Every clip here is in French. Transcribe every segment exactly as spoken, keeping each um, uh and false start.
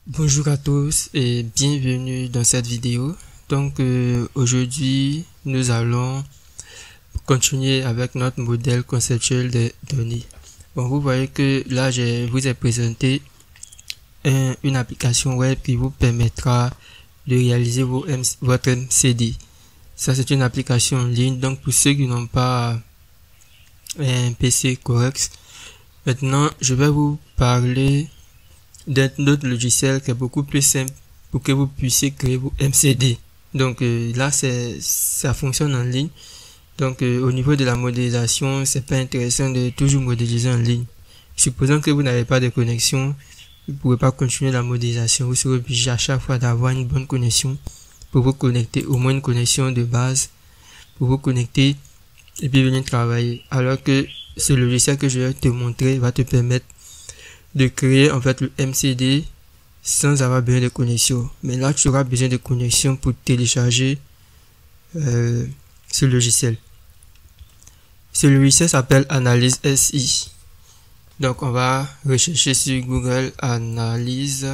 Bonjour à tous et bienvenue dans cette vidéo. Donc euh, aujourd'hui nous allons continuer avec notre modèle conceptuel de données. Bon, vous voyez que là je vous ai présenté un, une application web qui vous permettra de réaliser vos M, votre M C D. Ça c'est une application en ligne, donc pour ceux qui n'ont pas un P C correct, maintenant je vais vous parler d'un autre logiciel qui est beaucoup plus simple pour que vous puissiez créer vos M C D. Donc euh, là c'est ça fonctionne en ligne. Donc euh, au niveau de la modélisation, c'est pas intéressant de toujours modéliser en ligne. Supposons que vous n'avez pas de connexion, vous ne pourrez pas continuer la modélisation. Vous serez obligé à chaque fois d'avoir une bonne connexion pour vous connecter, au moins une connexion de base pour vous connecter et puis venir travailler. Alors que ce logiciel que je vais te montrer va te permettre de créer en fait le M C D sans avoir besoin de connexion. Mais là tu auras besoin de connexion pour télécharger euh, ce logiciel. Ce logiciel s'appelle Analyse S I. Donc on va rechercher sur Google Analyse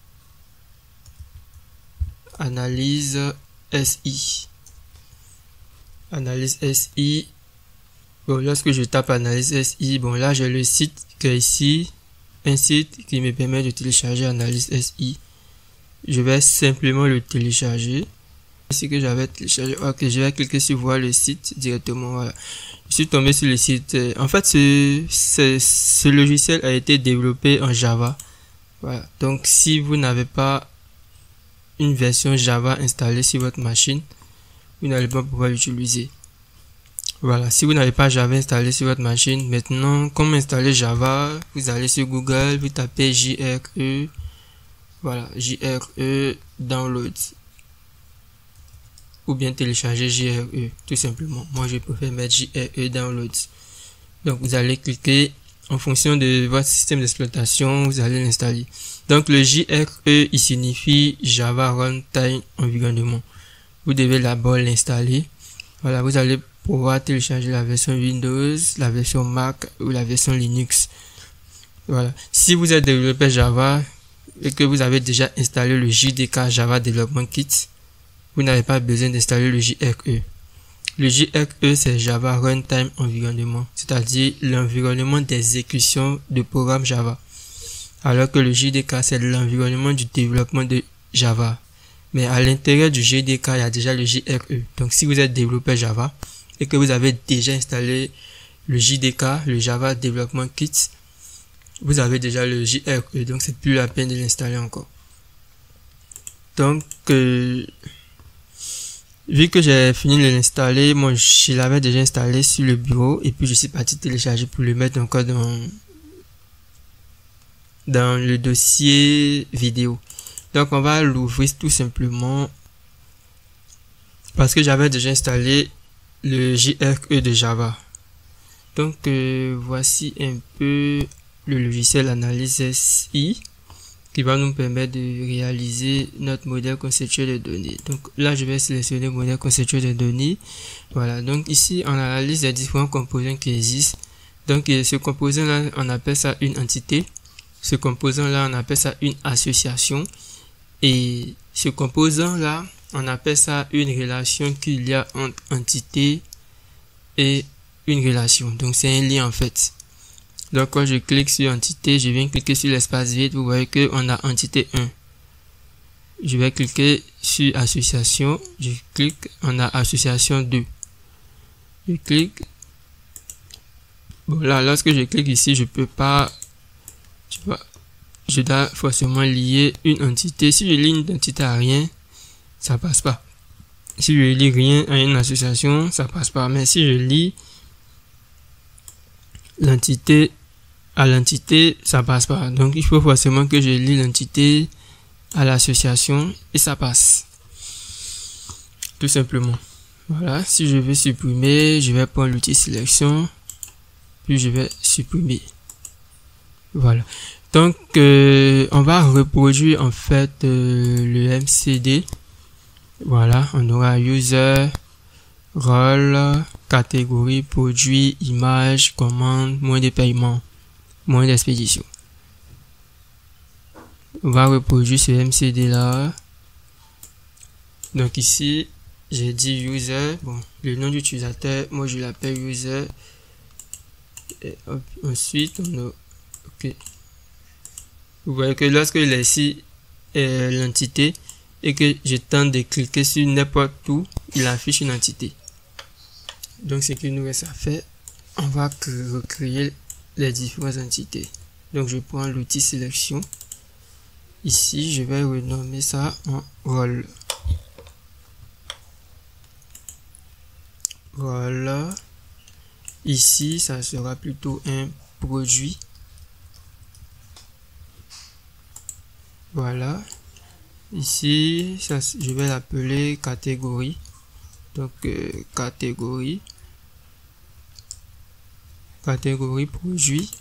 Analyse S I. Analyse S I. Bon, lorsque je tape Analyse S I, bon là j'ai le site qui est ici. Un site qui me permet de télécharger Analyse S I. Je vais simplement le télécharger. C'est que j'avais téléchargé. Ok, je vais cliquer sur voir le site directement. Voilà. Je suis tombé sur le site. En fait, ce, ce, ce logiciel a été développé en Java. Voilà. Donc, si vous n'avez pas une version Java installée sur votre machine, vous n'allez pas pouvoir l'utiliser. Voilà, si vous n'avez pas Java installé sur votre machine, maintenant, comment installer Java? Vous allez sur Google, vous tapez J R E, voilà, J R E Download, ou bien télécharger J R E, tout simplement. Moi, je préfère mettre J R E Download. Donc, vous allez cliquer en fonction de votre système d'exploitation, vous allez l'installer. Donc, le J R E, il signifie Java Runtime Environment. Vous devez d'abord l'installer. Voilà, vous allez pouvoir télécharger la version Windows, la version Mac ou la version Linux. Voilà. Si vous êtes développeur Java et que vous avez déjà installé le J D K Java Development Kit, vous n'avez pas besoin d'installer le J R E. Le J R E, c'est Java Runtime Environment, c'est-à-dire l'environnement d'exécution de programmes Java. Alors que le J D K, c'est l'environnement du développement de Java. Mais à l'intérieur du J D K, il y a déjà le J R E. Donc, si vous êtes développeur Java et que vous avez déjà installé le J D K, le Java Development Kit, vous avez déjà le J R E. Donc, c'est plus la peine de l'installer encore. Donc, euh, vu que j'ai fini de l'installer, moi, je l'avais déjà installé sur le bureau et puis je suis parti télécharger pour le mettre encore dans, dans le dossier vidéo. Donc on va l'ouvrir tout simplement parce que j'avais déjà installé le J R E de Java. Donc euh, voici un peu le logiciel Analyse S I qui va nous permettre de réaliser notre modèle conceptuel de données. Donc là je vais sélectionner le modèle conceptuel de données. Voilà, donc ici on analyse les différents composants qui existent. Donc ce composant là on appelle ça une entité. Ce composant là on appelle ça une association. Et ce composant là, on appelle ça une relation qu'il y a entre entité et une relation. Donc c'est un lien en fait. Donc quand je clique sur entité, je viens cliquer sur l'espace vide, vous voyez que on a entité un. Je vais cliquer sur association, je clique, on a association deux. Je clique. Bon là, lorsque je clique ici, je peux pas, tu vois, je dois forcément lier une entité. Si je lis une entité à rien, ça passe pas. Si je lis rien à une association, ça passe pas. Mais si je lis l'entité à l'entité, ça passe pas. Donc il faut forcément que je lis l'entité à l'association et ça passe. Tout simplement. Voilà. Si je veux supprimer, je vais prendre l'outil sélection, puis je vais supprimer. Voilà. Donc, euh, on va reproduire en fait euh, le M C D. Voilà, on aura user, rôle, catégorie, produit, image, commande, moyen de paiement, moyen d'expédition. on va reproduire ce M C D là. Donc ici, j'ai dit user. Bon, le nom d'utilisateur, moi je l'appelle user. Et hop, ensuite, on a, ok. Vous voyez que lorsque il est ici, euh, l'entité, et que je tente de cliquer sur n'importe où, il affiche une entité. Donc, ce qu'il nous reste à faire, on va recréer les différentes entités. Donc, je prends l'outil sélection. Ici, je vais renommer ça en rôle. Voilà. Ici, ça sera plutôt un produit. Voilà. Ici, ça, je vais l'appeler catégorie. Donc, euh, catégorie. Catégorie produit.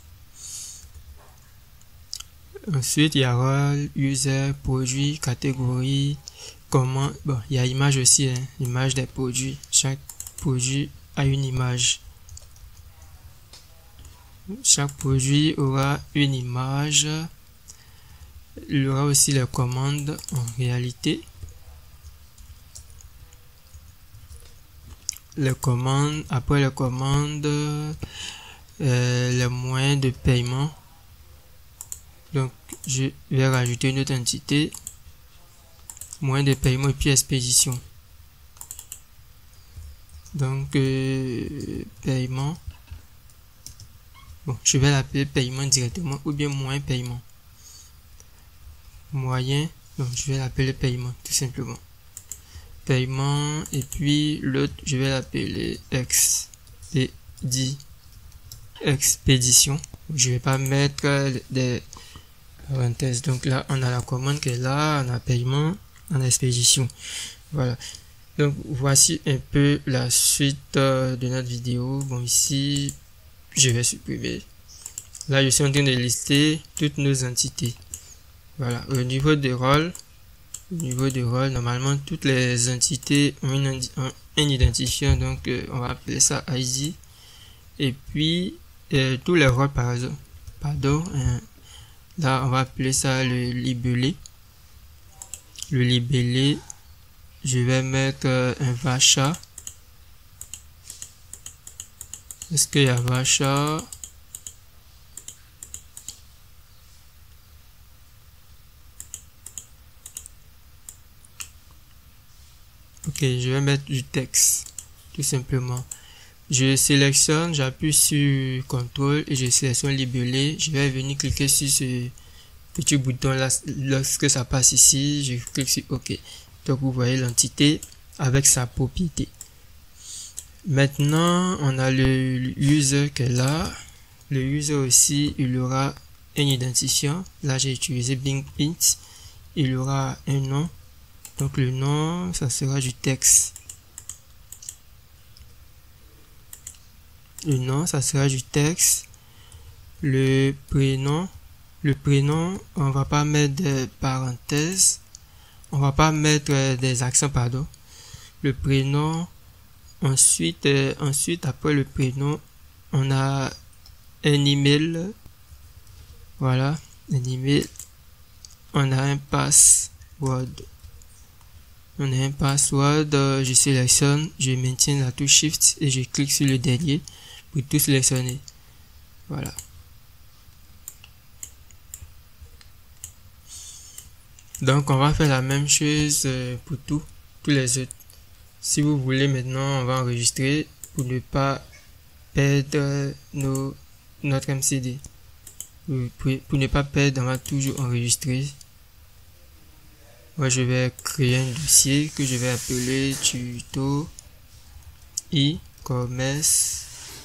Ensuite, il y aura user, produit, catégorie, comment. Bon, il y a image aussi, hein, image des produits. Chaque produit a une image. Chaque produit aura une image. Il y aura aussi les commandes en réalité. Les commandes, après les commandes, euh, les moyens de paiement. Donc, je vais rajouter une autre entité. Moyen de paiement et puis expédition. Donc, euh, paiement. Bon, je vais l'appeler paiement directement ou bien moyen paiement. Moyen, donc je vais l'appeler paiement tout simplement. Paiement et puis l'autre, je vais l'appeler expédi, expédition. Je vais pas mettre des parenthèses. Donc là, on a la commande qui est là, on a paiement, on a expédition. Voilà. Donc voici un peu la suite euh, de notre vidéo. Bon, ici, je vais supprimer. Là, je suis en train de lister toutes nos entités. Voilà, au niveau des rôles, au niveau des rôles, normalement toutes les entités ont, une, ont un identifiant, donc euh, on va appeler ça I D. Et puis euh, tous les rôles par exemple, pardon, euh, là on va appeler ça le libellé. Le libellé, je vais mettre euh, un vacha. Est-ce qu'il y a vacha? Ok, je vais mettre du texte, tout simplement. Je sélectionne, j'appuie sur contrôle et je sélectionne libellé. Je vais venir cliquer sur ce petit bouton là. Lorsque ça passe ici, je clique sur OK. Donc vous voyez l'entité avec sa propriété. Maintenant, on a le user qui est là. Le user aussi, il aura un identifiant. Là, j'ai utilisé Bing Int. Il aura un nom. Donc le nom, ça sera du texte. Le nom, ça sera du texte. Le prénom, le prénom, on va pas mettre des parenthèses. On va pas mettre des accents, pardon. Le prénom, ensuite, euh, ensuite après le prénom, on a un email. Voilà, un email. On a un password. On a un password, euh, je sélectionne, je maintiens la touche Shift et je clique sur le dernier pour tout sélectionner. Voilà. Donc on va faire la même chose euh, pour tout, tous les autres. Si vous voulez maintenant, on va enregistrer pour ne pas perdre nos, notre M C D. Pour, pour ne pas perdre, on va toujours enregistrer. Moi, je vais créer un dossier que je vais appeler tuto e-commerce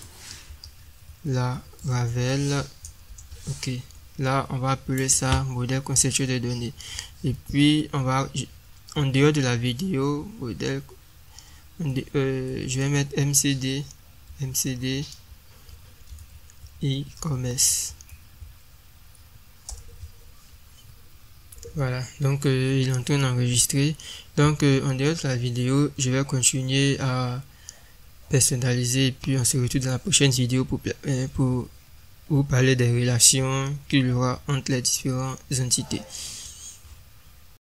la Ravel. Ok, là on va appeler ça modèle conceptuel de données. Et puis on va, en dehors de la vidéo modèle, euh, je vais mettre mcd mcd e-commerce. Voilà, donc euh, il est en train d'enregistrer. Donc euh, en dehors de la vidéo, je vais continuer à personnaliser et puis on se retrouve dans la prochaine vidéo pour, pour vous parler des relations qu'il y aura entre les différentes entités.